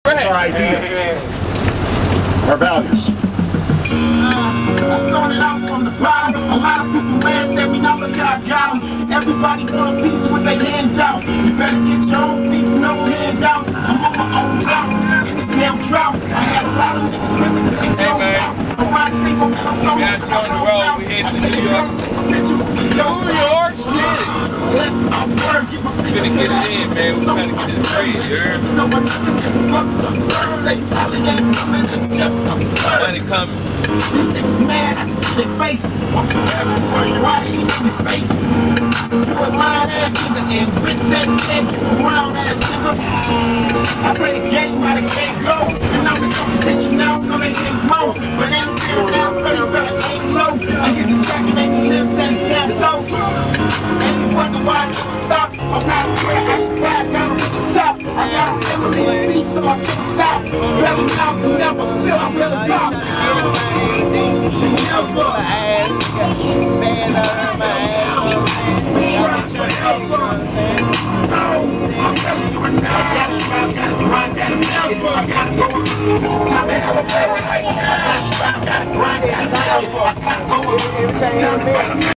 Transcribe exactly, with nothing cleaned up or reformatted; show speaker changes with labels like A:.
A: It's our ideas, our values.
B: Uh, I started out from the bottom. A lot of people laughed at me, now look how I got them. Everybody want a piece with their hands out. You better get your own piece, no handouts. I'm on my own route, in this damn drought. I had a lot of niggas living till they sold out. I'm riding single, man, I'm so
C: We got you on the road, we heading to New York. New York, shit!
B: Let's outward, give a
C: We finna get it in, man. We trying to get this bread, you heard?
B: No one gets fucked up. Say, Ollie ain't coming, it's just absurd.
C: Money coming.
B: These niggas mad, I can see their face. I'm forever for you, I ain't in your face. You a lying ass nigga and with that sick, round ass nigga. I play the game how the game go. And I'm in competition now, so they can't moan. But ain't fair now, pretty better aim low. I hear the track and they lips and it's damn low. And you wonder why I never stop. I'm not a quitter, I survive, gotta reach the top. I got a family to feed, so I can't stop. Better now than never, till I'm really top. I gotta strive, gotta grind, gotta nail. I gotta go, I gotta go.